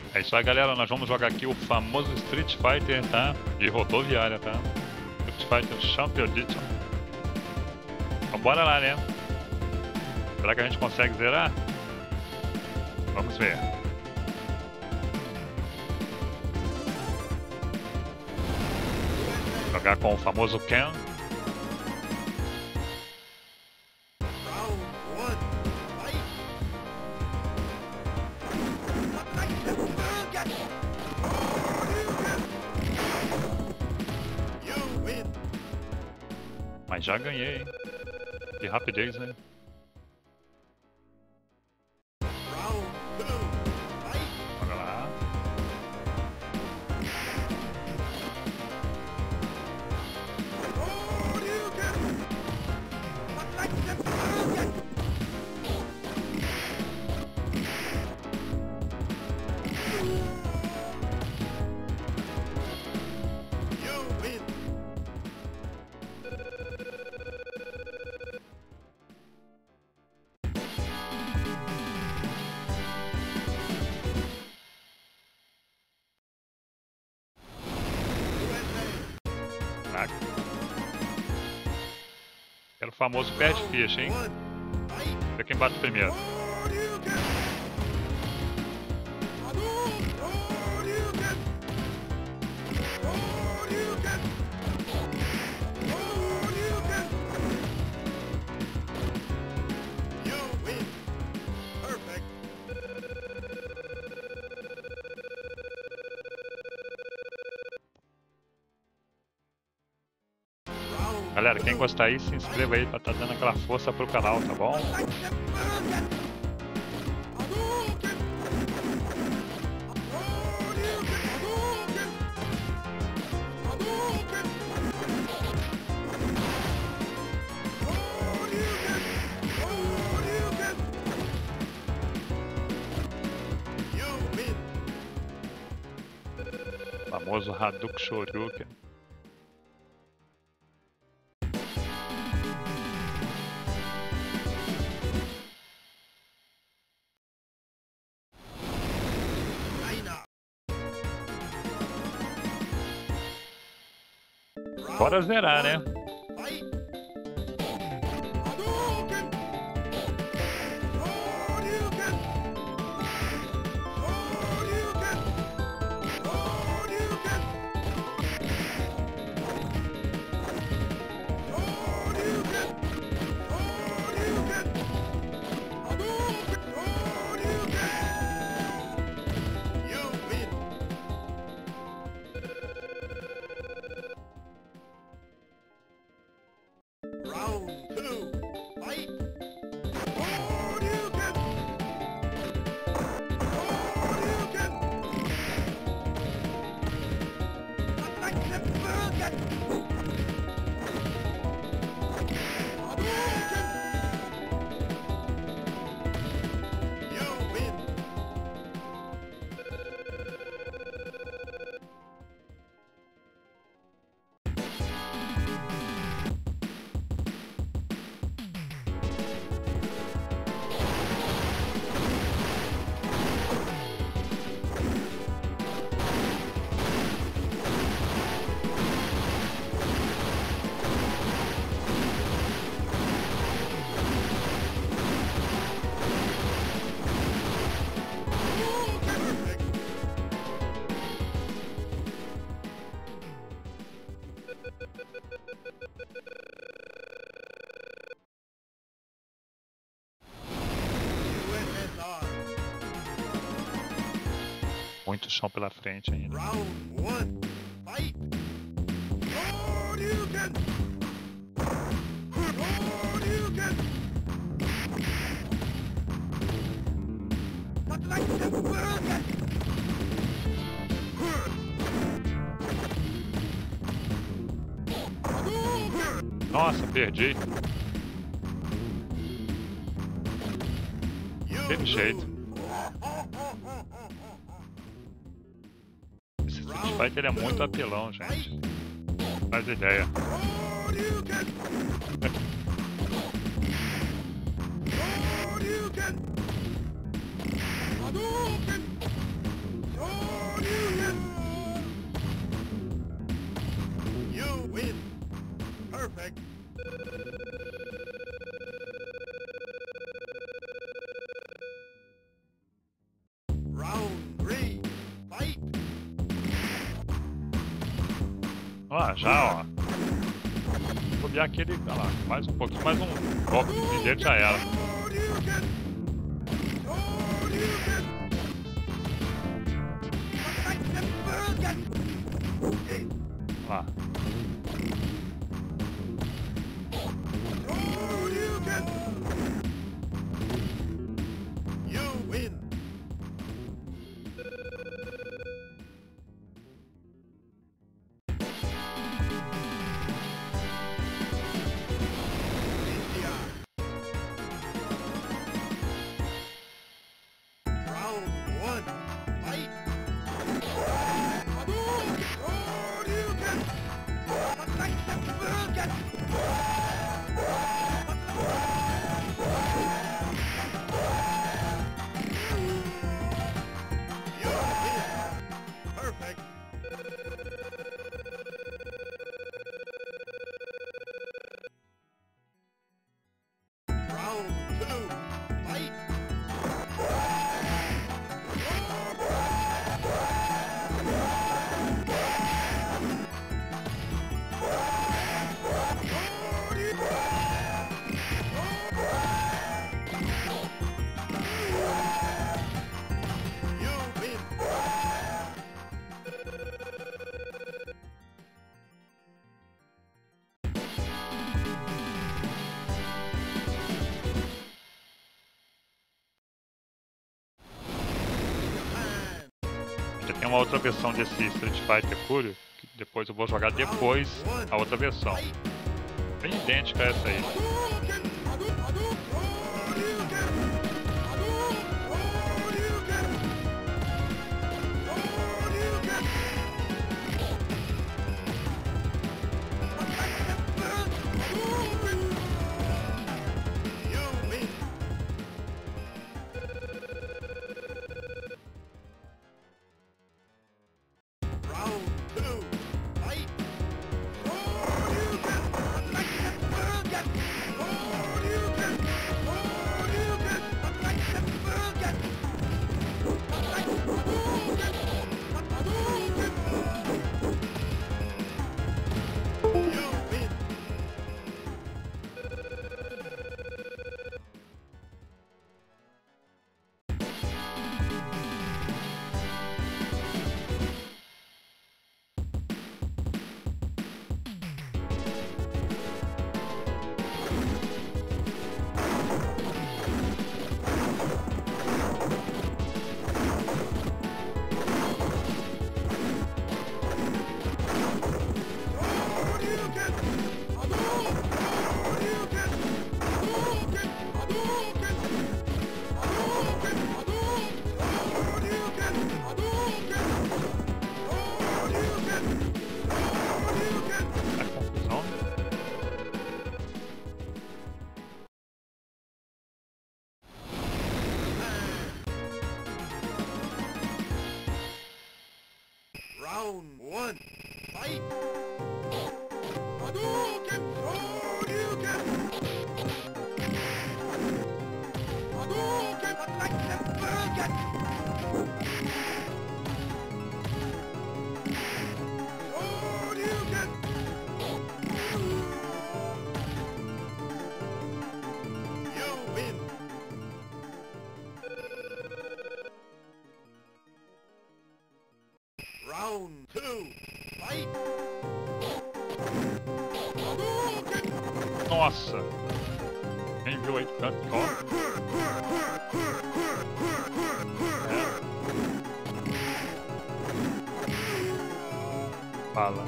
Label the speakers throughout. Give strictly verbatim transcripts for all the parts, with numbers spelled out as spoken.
Speaker 1: É isso aí, galera. Nós vamos jogar aqui o famoso Street Fighter, tá? De rodoviária, tá? Street Fighter Champion Edition. Então bora lá, né? Será que a gente consegue zerar? Vamos ver. Jogar com o famoso Ken. Mas já ganhei, hein? Que rapidez, né? Bora lá. Caraca. Era o famoso perde ficha, hein? Ver quem bate primeiro. Galera, quem gostar aí, se inscreva aí pra estar dando aquela força pro canal, tá bom? Famoso Hadouken Shoryuken. Bora zerar, né? Muito chão pela frente ainda. Nossa, perdi. Teve jeito. Esse Street Fighter é muito apelão, gente. Faz ideia. Olha lá, já, ó. Vou copiar aquele. Olha lá, mais um pouquinho, mais um golpe de jeito já era. Olha lá. Tem uma outra versão desse Street Fighter Fury, que depois eu vou jogar depois a outra versão. Bem idêntica a essa aí.
Speaker 2: Round one, fight! Hadouken! Shoryuken! Hadouken! Hadouken! Shoryuken! You win! Round two, fight!
Speaker 1: Nossa! Quem viu aí tanto? Ó. É. Fala.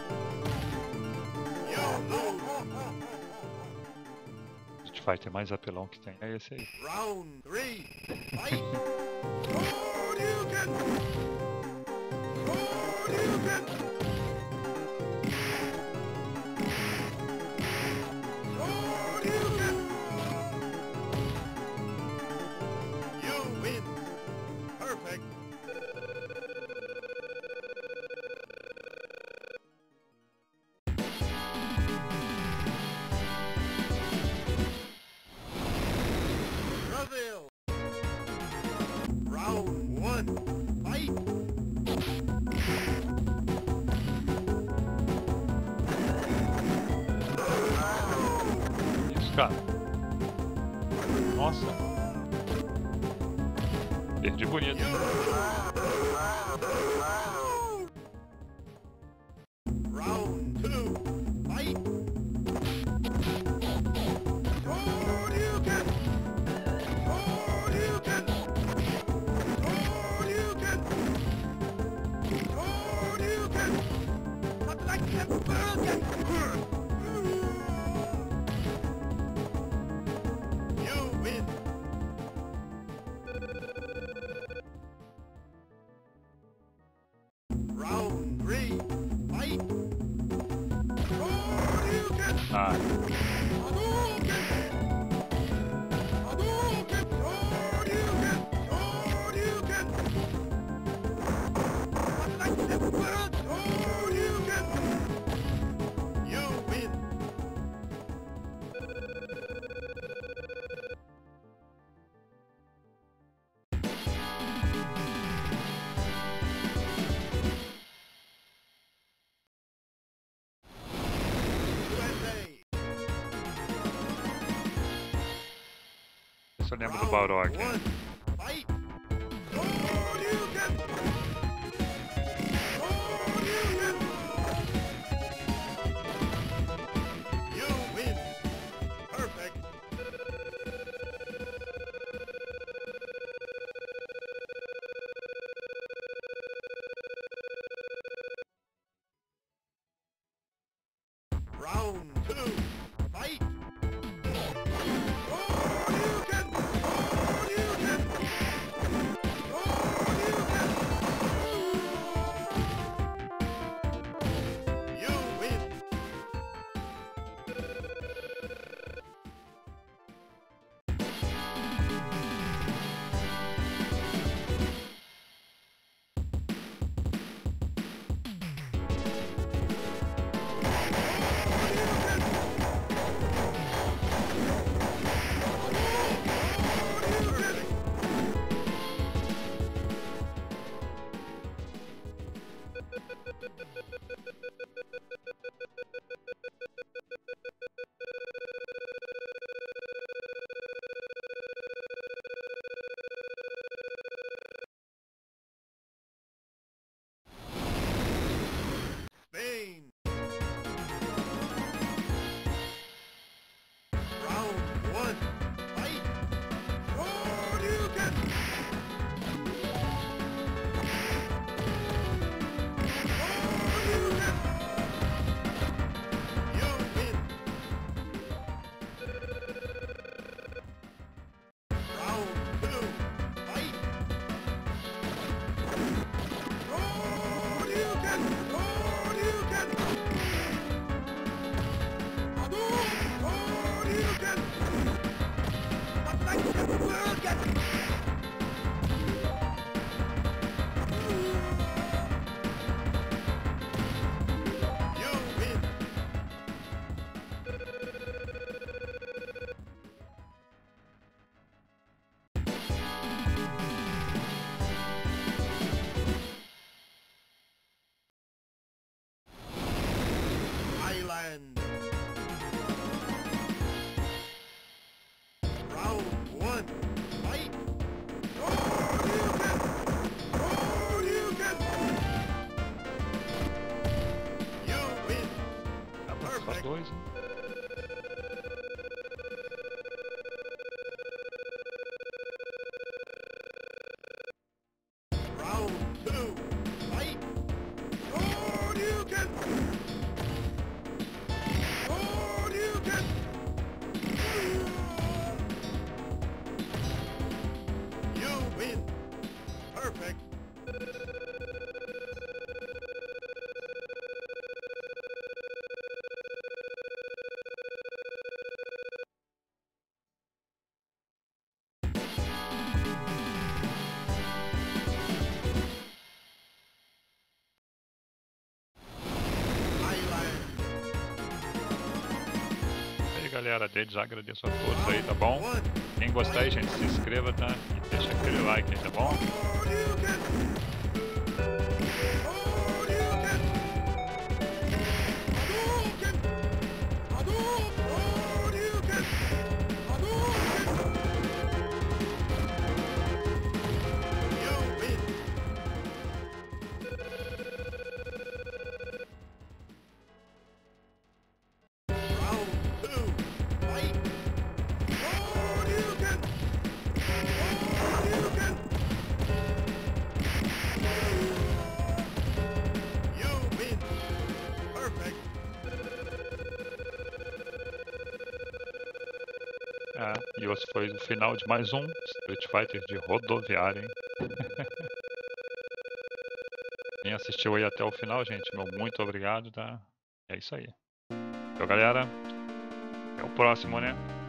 Speaker 1: Street Fighter mais apelão que tem. É esse aí.
Speaker 2: Round three, fight! Shoryuken! Shoryuken! Shoryuken! You win! Perfect! Brazil! Round one, fight!
Speaker 1: cara. Nossa. Perdi bonito.
Speaker 2: Round two, fight! Shoryuken! Shoryuken! Shoryuken! Shoryuken! Not like that burger! You win! Round three, fight! Shoryuken!
Speaker 1: Ah,
Speaker 2: Hadouken! Hadouken! Shoryuken! Shoryuken! Not like that burger! Shoryuken! You win! U S A!
Speaker 1: isso eu lembro do Balrog.
Speaker 2: One, fight! Shoryuken! Shoryuken! You win! Perfect! Round two, fight! Shoryuken! Shoryuken! Shoryuken! You win! Spain! Round one, fight! Shoryuken! Shoryuken! You win! Round two, fight! Shoryuken! Shoryuken! Hadouken! Shoryuken! Not like that burger! You win! Island! Round one, fight! Shoryuken! Shoryuken! You win!
Speaker 1: Ah, mas só
Speaker 2: Perfect.
Speaker 1: dois, hein?
Speaker 2: Round two, fight! Shoryuken! Shoryuken! You win! Perfect! Island!
Speaker 1: Aí galera, desde já agradeço a todos aí, tá bom?
Speaker 2: One,
Speaker 1: Quem gostar aí, gente, se inscreva, tá? E deixa aquele like aí, tá bom?
Speaker 2: Shoryuken! Shoryuken! Hadouken! Hadouken! Shoryuken!
Speaker 1: E esse foi o final de mais um Street Fighter de rodoviária, hein? Quem assistiu aí até o final, gente, meu muito obrigado, tá? É isso aí. Então, galera, até o próximo, né?